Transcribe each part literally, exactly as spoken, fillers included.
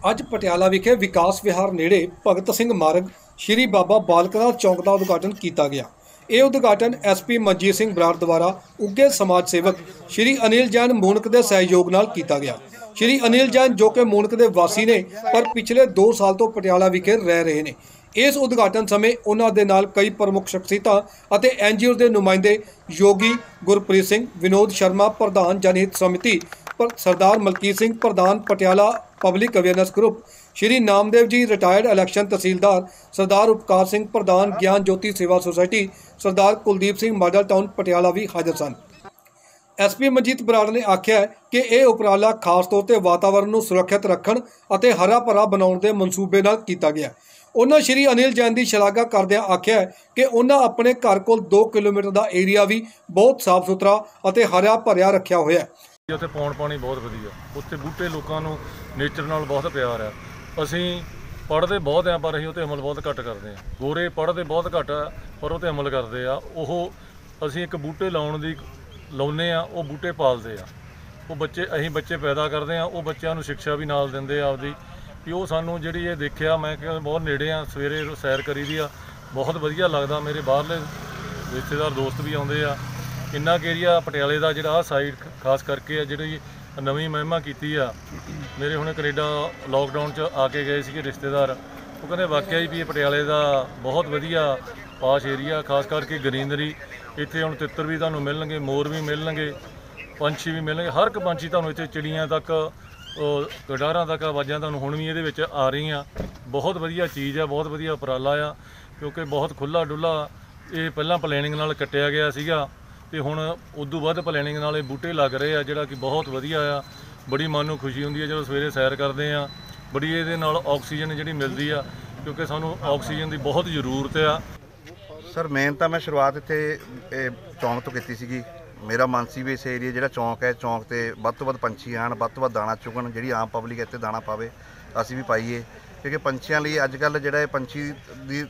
ਅੱਜ ਪਟਿਆਲਾ ਵਿਖੇ ਵਿਕਾਸ ਵਿਹਾਰ ਨੇੜੇ ਭਗਤ ਸਿੰਘ ਮਾਰਗ ਸ਼੍ਰੀ ਬਾਬਾ ਬਾਲਕ ਨਾਥ ਚੌਕ ਦਾ ਉਦਘਾਟਨ ਕੀਤਾ ਗਿਆ। ਇਹ ਉਦਘਾਟਨ ਐਸਪੀ ਮਨਜੀਤ ਸਿੰਘ ਬਰਾੜ ਦੁਆਰਾ ਉੱਘੇ ਸਮਾਜ ਸੇਵਕ ਸ਼੍ਰੀ ਅਨਿਲ ਜੈਨ ਮੂਨਕ ਦੇ ਸਹਿਯੋਗ ਨਾਲ ਕੀਤਾ ਗਿਆ। ਸ਼੍ਰੀ ਅਨਿਲ ਜੈਨ ਜੋ ਕਿ ਮੂਨਕ ਦੇ ਵਾਸੀ ਨੇ ਪਰ ਪਿਛਲੇ ਦੋ ਸਾਲ ਤੋਂ ਪਟਿਆਲਾ ਵਿਖੇ ਰਹਿ ਰਹੇ ਨੇ। ਇਸ ਉਦਘਾਟਨ ਸਮੇਂ ਉਹਨਾਂ ਦੇ ਨਾਲ ਕਈ ਪ੍ਰਮੁੱਖ ਸ਼ਖਸੀਅਤਾਂ ਅਤੇ ਐਨਜੀਓ ਦੇ ਨੁਮਾਇੰਦੇ ਯੋਗੀ ਗੁਰਪ੍ਰੀਤ ਸਿੰਘ, ਵਿਨੋਦ ਸ਼ਰਮਾ ਪ੍ਰਧਾਨ ਜਨਹਿਤ ਸਮਿਤੀ, पर सरदार मलकीत सिंह प्रधान Patiala public awareness group, Shri Namdev ji retired election tehsildar, Sardar Upkar Singh प्रधान Gyan Jyoti Seva society, Sardar Kuldeep Singh Model Town Patiala भी हाजिर सन। एस पी मनजीत बराड़ ने आख्या कि यह उपराला खास तौर पर वातावरण को सुरक्षित रखण अते हरा भरा बनाउण दे मनसूबे नाल कीता गया। उन्होंने श्री अनिल जैन की शलाघा करदिआं आख्या कि उन्होंने अपने घर कोल दो किलोमीटर का एरिया भी बहुत साफ सुथरा अते हरा भरिया रखा होया है। उत्थे पौण पानी बहुत वधिया, उत्थे बूटे लोगों को नेचर नाल बहुत प्यार है। असीं पढ़ते बहुत हैं पर असीं उत्ते अमल बहुत घट करते हैं। गोरे पढ़ते बहुत घट है पर उत्ते अमल करते हैं। वो असीं एक बूटे लाउण दी लाउने आ, वो बूटे पालते हैं, वो बच्चे असीं बच्चे पैदा करते हैं, वो बच्चों को शिक्षा भी नाल दिंदे आ आपदी कि वो सानूं जिहड़ी ये देखिया। मैं कि बहुत नेड़े आ, सवेरे सैर करी दी आ, बहुत वधिया लगदा। मेरे बाहरले रिश्तेदार दोस्त भी आउंदे आ। इन्ना क एरिया पटियाले का जिहड़ा साइड खास करके जिहड़ी नवीं महिमा की आ। मेरे हुणे कनेडा लॉकडाउन च आके गए सी रिश्तेदार, वो कहते वाकई भी पटियाले का बहुत वधिया पाश एरिया, खास करके ग्रीनरी। इत्थे हुण तित्तर भी तुहानूं मिलणगे, मोर भी मिलणगे, पंछी भी मिलणगे, हर एक पंछी तुहानूं इत्थे चिड़ियां तक गडारां तक आवाज़ां तुहानूं हुण भी इहदे विच आ रहीआं। बहुत वधिया चीज़ है, बहुत वधिया उपराला आ, क्योंकि बहुत खुला डुला ये पहलां प्लैनिंग नाल कट्टिया गया सीगा ते हुण उदों वध प्लैनिंग नाल बूटे लग रहे हैं, जिहड़ा कि बहुत वधिया आ। बड़ी मन नूं खुशी हुंदी है जदों सवेरे सैर करदे आ। बड़ी इहदे नाल ऑक्सीजन जिहड़ी मिलदी आ, क्योंकि सानूं ऑक्सीजन की बहुत जरूरत आ। सर मेन तो मैं शुरुआत इत्थे चौंक तो कीती सीगी। मेरा मन सी भी इस एरिया जिहड़ा चौंक है, चौंक ते वध तो वध पंछी आण, वध तो वध दाणा चुगण, जिहड़ी आम पब्लिक इत्थे दाणा पावे असीं भी पाईए, क्योंकि पंछियां लई अजकल जिहड़ा पंछी दी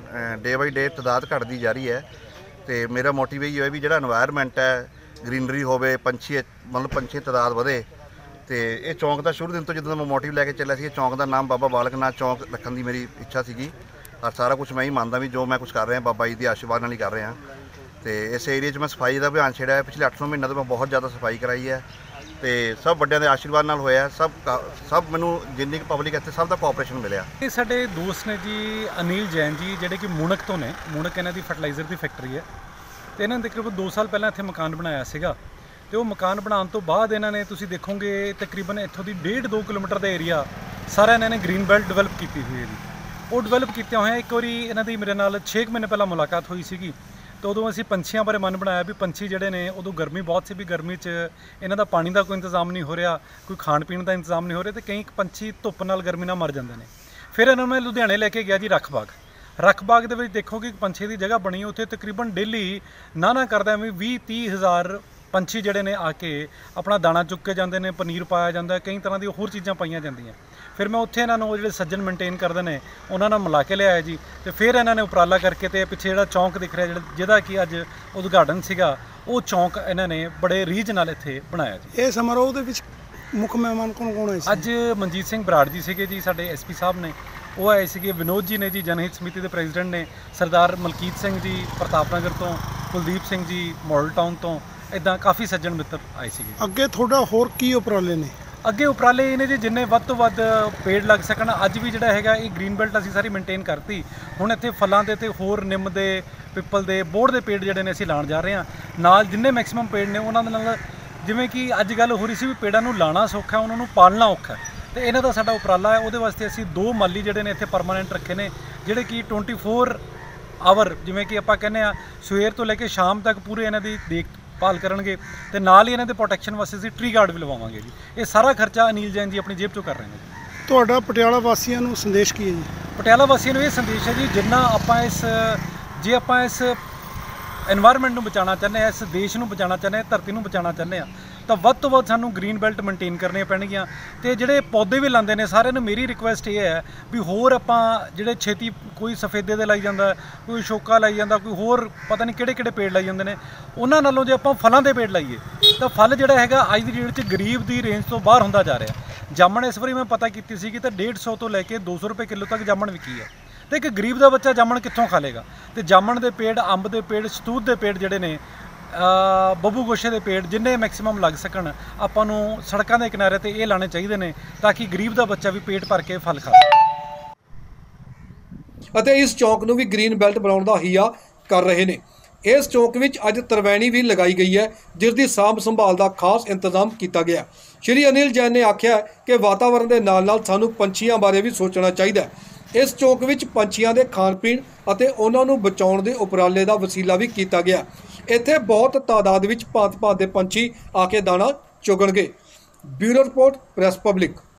डे बाई डे तादाद घटदी जा रही है। तो मेरा मोटिव यही है भी जो एनवायरमेंट है, ग्रीनरी होवे, पंछी मतलब पंछी तादाद वधे। तो ये चौंक का शुरू दिन तो जो मैं मोटिव लैके चलिया सी, चौंक का नाम बाबा बालक नाथ चौंक रखने की मेरी इच्छा सी। और सारा कुछ मैं ही मानता भी जो मैं कुछ कर रहा बाबा जी के आशीर्वाद नाल ही कर रहा। तो इस एरिए में सफाई का अभियान छेड़ा है। पिछले अठ नौ महीनों तो मैं बहुत ज़्यादा सफाई कराई है। तो सब वड्डियां दे आशीर्वाद नाल होया, सब सब मैनू जिन्नी पब्लिक इत्थे सब दा कोऑपरेशन मिलिया। ये साडे दोस्त ने जी अनिल जैन जी, जिहड़े कि मूनक तो ने। मूनक इन्हां दी फर्टिलाइजर की फैक्ट्री है। तो इन्होंने तकरीबन दो साल पहले इत्थे मकान बनाया सीगा। तो मकान बनाने तो बाद इन्होंने तुसीं देखोगे तकरीबन इत्थों दी डेढ़ दो किलोमीटर का एरिया सारा इन्होंने ग्रीन बेल्ट डिवेलप की हुई है जी। वो डिवेलप किया होया एक बारी इन्हां दी मेरे नाल छे महीने पहला मुलाकात हुई सी। तो उदों असीं पंछियां बारे मन बनाया भी पंछी जिहड़े ने उदों गर्मी बहुत सी, भी गर्मी च इन्हां दा पानी का कोई इंतजाम नहीं हो रहा, कोई खाण पीण का इंतजाम नहीं हो रहा, तो कई पंछी धुप्प नाल गर्मी नाल मर जाते हैं। फिर इन्होंने मैं लुधियाने लैके गया जी रख बाग। रख बाग दे विच देखो कि पंछी की जगह बनी, उत्थे तकरीबन डेली ना ना करदा भी बीह तीह हज़ार पंछी जिहड़े ने आके अपना दाना चुक के जाते हैं, पनीर पाया जाता है, कई तरह की होर चीज़ां पाईयां जांदियां। फिर मैं उत्थे इन्हां नूं जिहड़े सज्जन मेनटेन करदे ने उन्हां नाल मिला के लिआया जी। तो फिर इन्हां ने उपराला करके ते पिछे जिहड़ा चौंक दिख रहा जिहदा कि अज उद्घाटन सीगा, वो चौंक इन्हां ने बड़े रीझ नाल इत्थे बनाया जी। इस समारोह दे विच मुख मेहमान कौन कौन आए सी? अज मनजीत सिंह बराड़ जी सीगे जी, साडे एस पी साहब ने वो आए थे। विनोद जी ने जी जनहित समिति के प्रेजिडेंट ने, सरदार मलकीत सिंह जी प्रताप नगर तो, कुलदीप सिंह जी मॉडल टाउन तो, इदा काफ़ी सज्जन मित्र आए थे। अगे थोड़ा होर की उपराले ने? अगे उपराले ने जी जिन्ने वध तो वध पेड़ लग सकन। अज भी जिहड़ा हैगा ये ग्रीन बेल्ट असीं सारी मेनटेन करती। हुण इत्थे फलां दे ते होर निम दे, पिपल दे, बोड़ दे पेड़ जिहड़े ने असीं लाण जा रहे हां। नाल जिन्ने मैक्सीमम पेड़ ने उन्हां दे नाल जिवें कि अज गल हो रही सी भी पेड़ां नूं लाना सौखा है, उन्हां नूं पालना औखा है। तो इन्हां दा साडा उपराला है। उहदे वास्ते असीं दो माली जिहड़े ने इत्थे परमानेंट रखे ने, जिहड़े कि ट्वेंटी फोर आवर जिवें कि आपां कहने आ सवेर तो लैके शाम तक पूरे इन्हां दी देखभाल करनगे। ते नाल ही इन्हां दे प्रोटैक्शन वास्ते असीं ट्री गार्ड भी लवावांगे जी। ये सारा खर्चा अनिल जैन जी अपनी जेब चों कर रहे हैं जी। तुहाडा पटियाला वासियों नूं संदेश की है जी? पटियाला वासियों नूं ये संदेश है जी, जिन्ना आपां इस जे आपां इस एनवायरमेंट नूं बचाना चाहते हैं, इस देश नूं बचाना चाहते हैं, धरती नूं बचाना चाहते हैं, तो वध तो वध सानूं ग्रीन बेल्ट मेनटेन करने पैणगियां। ते जिहड़े पौधे भी लांदे ने सारिआं नूं मेरी रिक्वेस्ट ये है भी होर आपां जिहड़े छेती कोई सफेदे दे लाई जांदा, कोई शोका लाई जांदा, कोई होर पता नहीं किहड़े किहड़े पेड़ लाई जांदे ने, उन्हां नालों जे आपां फलां दे पेड़ लाइए तो फल जिहड़ा हैगा अज दी डेट च गरीब दी रेंज तो बाहर हुंदा जा रिहा। ਜਾਮਣ ਇਸ ਵਾਰੀ ਮੈਂ ਪਤਾ ਕੀਤੀ ਸੀ ਕਿ ਤਾਂ ਡੇਢ ਸੌ ਤੋਂ ਲੈ ਕੇ ਦੋ ਸੌ ਰੁਪਏ ਕਿਲੋ ਤੱਕ ਜਾਮਣ ਵਿਕੀ ਹੈ। ਤੇ ਇੱਕ ਗਰੀਬ ਦਾ ਬੱਚਾ ਜਾਮਣ ਕਿੱਥੋਂ ਖਾ ਲੇਗਾ? ਤੇ ਜਾਮਣ ਦੇ ਪੇੜ, ਅੰਬ ਦੇ ਪੇੜ, ਸਤੂਤ ਦੇ ਪੇੜ ਜਿਹੜੇ ਨੇ, ਬੱਬੂ ਗੋਸ਼ੇ ਦੇ ਪੇੜ ਜਿੰਨੇ ਮੈਕਸਿਮਮ ਲੱਗ ਸਕਣ, ਆਪਾਂ ਨੂੰ ਸੜਕਾਂ ਦੇ ਕਿਨਾਰੇ ਤੇ ਇਹ ਲਾਣੇ ਚਾਹੀਦੇ ਨੇ ਤਾਂ ਕਿ ਗਰੀਬ ਦਾ ਬੱਚਾ ਵੀ ਪੇਟ ਭਰ ਕੇ ਫਲ ਖਾ ਸਕੇ। ਅਤੇ ਇਸ ਚੌਕ ਨੂੰ ਵੀ ਗ੍ਰੀਨ ਬੈਲਟ ਬਣਾਉਣ ਦਾ ਹੀਆ ਕਰ ਰਹੇ ਨੇ। ਇਸ ਚੌਕ ਵਿੱਚ ਅੱਜ ਤਰਵੈਣੀ ਵੀ ਲਗਾਈ ਗਈ ਹੈ, ਜਿਸ ਦੀ ਸਾਂਭ ਸੰਭਾਲ ਦਾ ਖਾਸ ਇੰਤਜ਼ਾਮ ਕੀਤਾ ਗਿਆ। ਸ਼੍ਰੀ ਅਨਿਲ ਜੈਨ ਨੇ ਆਖਿਆ ਕਿ ਵਾਤਾਵਰਣ ਦੇ ਨਾਲ ਨਾਲ ਸਾਨੂੰ ਪੰਛੀਆਂ ਬਾਰੇ ਵੀ ਸੋਚਣਾ ਚਾਹੀਦਾ ਹੈ। ਇਸ ਚੌਕ ਵਿੱਚ ਪੰਛੀਆਂ ਦੇ ਖਾਣ ਪੀਣ ਅਤੇ ਉਹਨਾਂ ਨੂੰ ਬਚਾਉਣ ਦੇ ਉਪਰਾਲੇ ਦਾ ਵਸੀਲਾ ਵੀ ਕੀਤਾ ਗਿਆ। ਇੱਥੇ ਬਹੁਤ ਤਾਦਾਦ ਵਿੱਚ ਭਾਂਤ ਭਾਂਤ ਦੇ ਪੰਛੀ ਆ ਕੇ ਦਾਣਾ ਚੁਗਣਗੇ। Bureau report, press public.